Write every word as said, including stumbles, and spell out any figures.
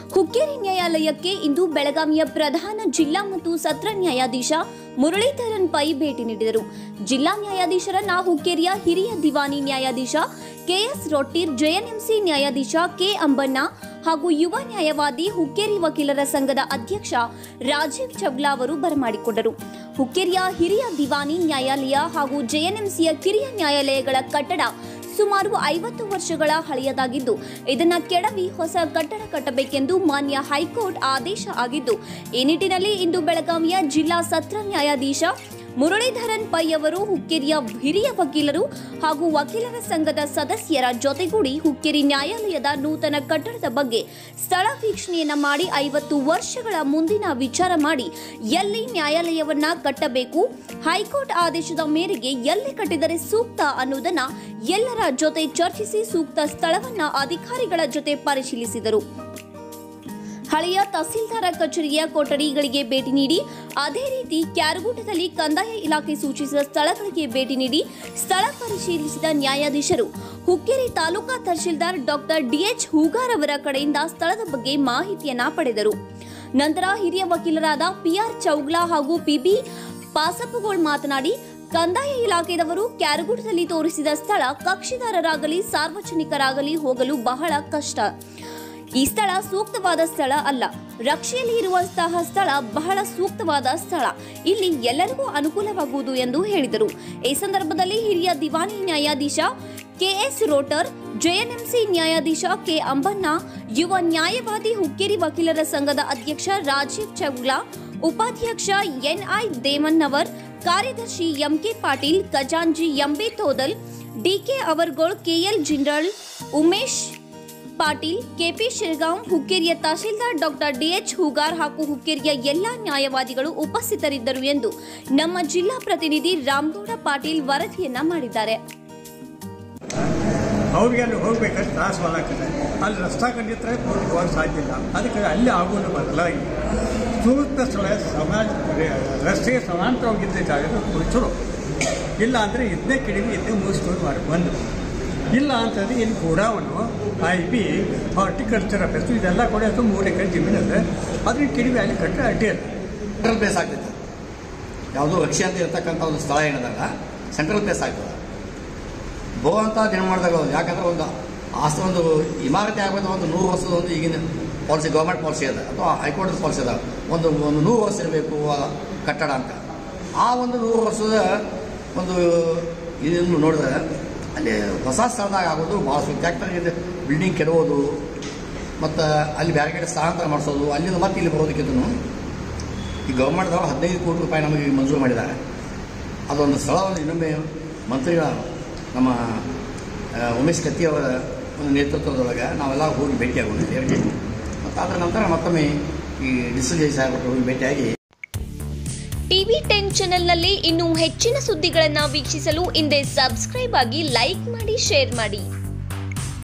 ಹುಕ್ಕೇರಿ ನ್ಯಾಯಾಲಯಕ್ಕೆ ಇಂದು ಬೆಳಗಾವಿಯ ಪ್ರಧಾನ ಜಿಲ್ಲಾ ಮತ್ತು ಸತ್ರ ನ್ಯಾಯಾಧೀಶ ಮುರಳೀಧರನ್ ಪೈ ಭೇಟಿ ನೀಡಿದರು. ಜಿಲ್ಲಾ ನ್ಯಾಯಾಧೀಶರನ್ನ ಹುಕ್ಕೇರಿಯ ಹಿರಿಯ ದಿವಾನಿ ನ್ಯಾಯಾಧೀಶ ಕೆಎಸ್ ರೊಟ್ಟೀರ್, ಜೆಎನ್ಎಂಸಿ ನ್ಯಾಯಾಧೀಶ ಕೆ ಅಂಬಣ್ಣ ಹಾಗೂ ಯುವ ನ್ಯಾಯವಾದಿ ಹುಕ್ಕೇರಿ ವಕೀಲರ ಸಂಘದ ಅಧ್ಯಕ್ಷ ರಾಜೀವ್ ಚವ್ಲಾ ಅವರು ಬರಮಾಡಿಕೊಂಡರು. ಹುಕ್ಕೇರಿಯ ಹಿರಿಯ ದಿವಾನಿ ನ್ಯಾಯಾಲಯ ಹಾಗೂ ಜೆಎನ್ಎಂಸಿಯ ಕಿರಿಯ ನ್ಯಾಯಾಲಯಗಳ ಕಟ್ಟಡ ಸುಮಾರು ಐವತ್ತು ವರ್ಷಗಳ ಹಳೆಯದಾಗಿದ್ದು, ಇದನ್ನು ಕೆಡವಿ ಹೊಸ ಕಟ್ಟಡ ಕಟ್ಟಬೇಕೆಂದು ಮಾನ್ಯ ಹೈಕೋರ್ಟ್ ಆದೇಶ ಆಗಿದ್ದು, ಈ ನಿಟ್ಟಿನಲ್ಲಿ ಇಂದು ಬೆಳಗಾವಿಯ ಜಿಲ್ಲಾ ಸತ್ರ ನ್ಯಾಯಾಧೀಶ ಮುರಳೀಧರನ್ ಪೈ ಅವರು ಹುಕ್ಕೇರಿಯ ಹಿರಿಯ ವಕೀಲರು ಹಾಗೂ ವಕೀಲರ ಸಂಘದ ಸದಸ್ಯರ ಜೊತೆಗೂಡಿ ಹುಕ್ಕೇರಿ ನ್ಯಾಯಾಲಯದ ನೂತನ ಕಟ್ಟಡದ ಬಗ್ಗೆ ಸ್ಥಳ ವೀಕ್ಷಣೆಯನ್ನ ಮಾಡಿ ಐವತ್ತು ವರ್ಷಗಳ ಮುಂದಿನ ವಿಚಾರ ಮಾಡಿ ಎಲ್ಲಿ ನ್ಯಾಯಾಲಯವನ್ನ ಕಟ್ಟಬೇಕು, ಹೈಕೋರ್ಟ್ ಆದೇಶದ ಮೇರೆಗೆ ಎಲ್ಲಿ ಕಟ್ಟಿದರೆ ಸೂಕ್ತ ಅನ್ನುವುದನ್ನ ಎಲ್ಲರ ಜೊತೆ ಚರ್ಚಿಸಿ ಸೂಕ್ತ ಸ್ಥಳವನ್ನ ಅಧಿಕಾರಿಗಳ ಜೊತೆ ಪರಿಶೀಲಿಸಿದರು. ಹಳೆಯ ತಹಸೀಲ್ದಾರ ಕಚೇರಿಯ ಕೊಠಡಿಗಳಿಗೆ ಭೇಟಿ ನೀಡಿ, ಅದೇ ರೀತಿ ಕ್ಯಾರಗೂಟದಲ್ಲಿ ಕಂದಾಯ ಇಲಾಖೆ ಸೂಚಿಸಿದ ಸ್ಥಳಗಳಿಗೆ ಭೇಟಿ ನೀಡಿ ಸ್ಥಳ ಪರಿಶೀಲಿಸಿದ ನ್ಯಾಯಾಧೀಶರು ಹುಕ್ಕೇರಿ ತಾಲೂಕಾ ತಹಸೀಲ್ದಾರ್ ಡಾಕ್ಟರ್ ಡಿಎಚ್ ಹೂಗಾರ್ ಅವರ ಕಡೆಯಿಂದ ಸ್ಥಳದ ಬಗ್ಗೆ ಮಾಹಿತಿಯನ್ನ ಪಡೆದರು. ನಂತರ ಹಿರಿಯ ವಕೀಲರಾದ ಪಿಆರ್ ಚೌಗ್ಲಾ ಹಾಗೂ ಪಿಬಿ ಪಾಸಪ್ಪಗೋಳ್ ಮಾತನಾಡಿ, ಕಂದಾಯ ಇಲಾಖೆದವರು ಕ್ಯಾರಗೂಟದಲ್ಲಿ ತೋರಿಸಿದ ಸ್ಥಳ ಕಕ್ಷಿದಾರರಾಗಲಿ ಸಾರ್ವಜನಿಕರಾಗಲಿ ಹೋಗಲು ಬಹಳ ಕಷ್ಟ. ಈ ಸ್ಥಳ ಸೂಕ್ತವಾದ ಸ್ಥಳ ಅಲ್ಲ. ರಕ್ಷೆಯಲ್ಲಿ ಇರುವಂತಹ ಸ್ಥಳ ಬಹಳ ಸೂಕ್ತವಾದ ಸ್ಥಳ. ಇಲ್ಲಿ ಎಲ್ಲರಿಗೂ ಅನುಕೂಲವಾಗುವುದು ಎಂದು ಹೇಳಿದರು. ಈ ಸಂದರ್ಭದಲ್ಲಿ ಹಿರಿಯ ದಿವಾನಿ ನ್ಯಾಯಾಧೀಶ ಕೆಎಸ್ ರೋಟರ್, ಜೆಎನ್ಎಂಸಿ ನ್ಯಾಯಾಧೀಶ ಕೆ ಅಂಬಣ್ಣ, ಯುವ ನ್ಯಾಯವಾದಿ ಹುಕ್ಕೇರಿ ವಕೀಲರ ಸಂಘದ ಅಧ್ಯಕ್ಷ ರಾಜೀವ್ ಚವ್ಲಾ, ಉಪಾಧ್ಯಕ್ಷ ಎನ್ಐ ದೇವನ್ನವರ್, ಕಾರ್ಯದರ್ಶಿ ಎಂಕೆ ಪಾಟೀಲ್, ಖಜಾಂಜಿ M B Todal, D K Avargol, K L Jindal, Umesh Patil, K P Shiragaon, ಹುಕ್ಕೇರಿಯ ತಹಸೀಲ್ದಾರ್ ಡಾಕ್ಟರ್ ಡಿಎಚ್ ಹೂಗಾರ್ ಹಾಗೂ ಹುಕ್ಕೇರಿಯ ಎಲ್ಲಾ ನ್ಯಾಯವಾದಿಗಳು ಉಪಸ್ಥಿತರಿದ್ದರು ಎಂದು ನಮ್ಮ ಜಿಲ್ಲಾ ಪ್ರತಿನಿಧಿ ರಾಮಗೌಡ ಪಾಟೀಲ್ ವರದಿಯನ್ನ ಮಾಡಿದ್ದಾರೆ. ಅವ್ರಿಗೆ ಅಲ್ಲಿ ಹೋಗ್ಬೇಕಂದ್ರೆ ತ್ರಾಸವಾಗ್ತದೆ. ಅಲ್ಲಿ ರಸ್ತಾ ಕಂಡಿದ್ರೆ ಕೋರ್ಟ್ಗೆ ಹೋಗಕ್ಕೆ ಸಾಧ್ಯ ಇಲ್ಲ. ಅದಕ್ಕೆ ಅಲ್ಲಿ ಆಗೋದು ಬದಲಾಗಿ ಸೂಕ್ತ ಸ್ಥಳ ಸಮಾಜ ರಸ್ತೆಗೆ ಸಮಾಂತರವಾಗಿದ್ದ ಜಾಗದ ಚಲೋ. ಇಲ್ಲ ಅಂದರೆ ಇದನ್ನೇ ಕಿಡಿಮೆ ಇದನ್ನೇ ಮುಗಿಸ್ಕೊಂಡು ಮಾಡಿ ಬಂದು ಇಲ್ಲ ಅಂತಂದರೆ ಇಲ್ಲಿ ಗೋಡಾವನ್ನು ಐ ಬಿ ಹಾರ್ಟಿಕಲ್ಚರ್ ಆಫೀಸು ಇದೆಲ್ಲ ಕೂಡ ಅದು ಮೂರು ಎಕರೆ ಜಮೀನಿದೆ. ಅದ್ರ ಕಿಡಿಮೆ ಅಲ್ಲಿ ಕಟ್ಟರೆ ಅಡ್ಡಿ ಅಲ್ಲ. ಸೆಂಟ್ರಲ್ ಪ್ಲೇಸ್ ಆಗ್ತೈತೆ. ಯಾವುದೋ ರಕ್ಷೆ ಅಂತ ಇರ್ತಕ್ಕಂಥ ಒಂದು ಸ್ಥಳ ಏನಿದಾಗ ಸೆಂಟ್ರಲ್ ಪ್ಲೇಸ್ ಆಗ್ತದೆ. ಬೋ ಅಂತ ಜನ ಮಾಡಿದಾಗ ಯಾಕಂದ್ರೆ ಒಂದು ಆಸ್ತಿ ಒಂದು ಇಮಾರತಿ ಆಗಬೇಕು ಒಂದು ನೂರು ವರ್ಷದ ಒಂದು ಈಗಿನ ಪಾಲಿಸಿ ಗೌರ್ಮೆಂಟ್ ಪಾಲಿಸಿ ಅದ ಅಥವಾ ಹೈಕೋರ್ಟ್ ಪಾಲಿಸಿ ಅದ. ಒಂದು ಒಂದು ನೂರು ವರ್ಷ ಇರಬೇಕು ಕಟ್ಟಡ ಅಂತ. ಆ ಒಂದು ನೂರು ವರ್ಷದ ಒಂದು ಇದನ್ನು ನೋಡಿದ್ರೆ ಅಲ್ಲಿ ಹೊಸ ಸ್ಥಳದಾಗ ಆಗೋದು ಭಾಳ ಸೂಕ್ತ. ಯಾಕಂದ್ರೆ ಬಿಲ್ಡಿಂಗ್ ಕೆಡೋದು ಮತ್ತು ಅಲ್ಲಿ ಬೇರೆ ಕಡೆ ಸ್ಥಳಾಂತರ ಮಾಡಿಸೋದು, ಅಲ್ಲಿಂದ ಮತ್ತೆ ಇಲ್ಲಿ ಬರೋದಕ್ಕಿಂತನೂ ಈ ಗೌರ್ಮೆಂಟ್ದವರು ಹದಿನೈದು ಕೋಟಿ ರೂಪಾಯಿ ನಮಗೆ ಮಂಜೂರು ಮಾಡಿದ್ದಾರೆ. ಅದೊಂದು ಸ್ಥಳವನ್ನು ಇನ್ನೊಮ್ಮೆ ಮಂತ್ರಿಗಳ ನಮ್ಮ ಉಮೇಶ್ ಕತ್ತಿಯವರ ಒಂದು ನೇತೃತ್ವದೊಳಗೆ ನಾವೆಲ್ಲ ಹೋಗಿ ಭೇಟಿಯಾಗೋಣ ಎರಡು. ಮತ್ತು ಅದರ ನಂತರ ಮತ್ತೊಮ್ಮೆ ಈ ಡಿಸಿಲ್ ಜೈ ಸಾಹೇಬ್ ಹೋಗಿ ಭೇಟಿಯಾಗಿ ಟಿವಿ ಟೆನ್ ಚಾನೆಲ್ನಲ್ಲಿ ಇನ್ನೂ ಹೆಚ್ಚಿನ ಸುದ್ದಿಗಳನ್ನು ವೀಕ್ಷಿಸಲು ಹಿಂದೆ ಸಬ್ಸ್ಕ್ರೈಬ್ ಆಗಿ, ಲೈಕ್ ಮಾಡಿ, ಶೇರ್ ಮಾಡಿ.